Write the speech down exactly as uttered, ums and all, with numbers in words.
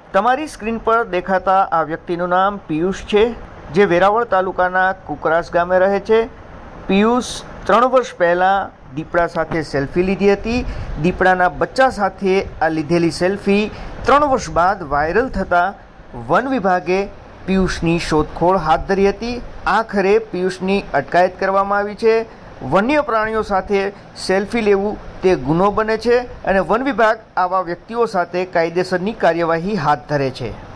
તમારી સ્ક્રીન પર દેખાતા આ વ્યક્તિનું નામ પિયુષ છે, જે વેરાવળ તાલુકાના કુકરાસ ગામે રહે છે। પિયુષ ત્રણ વર્ષ પહેલાં દીપડા સાથે સેલ્ફી લીધી હતી। દીપડાના બચ્ચા સાથે આ લીધેલી સેલ્ફી ત્રણ વર્ષ બાદ વાયરલ થતાં વન વિભાગે પિયુષની શોધખોળ હાથ ધરી હતી। આખરે પિયુષની અટકાયત કરવામાં આવી છે। વન્ય પ્રાણીઓ સાથે સેલ્ફી લેવું તે ગુનો બને છે અને વન વિભાગ આવા વ્યક્તિઓ સાથે કાયદેસરની કાર્યવાહી હાથ ધરે છે।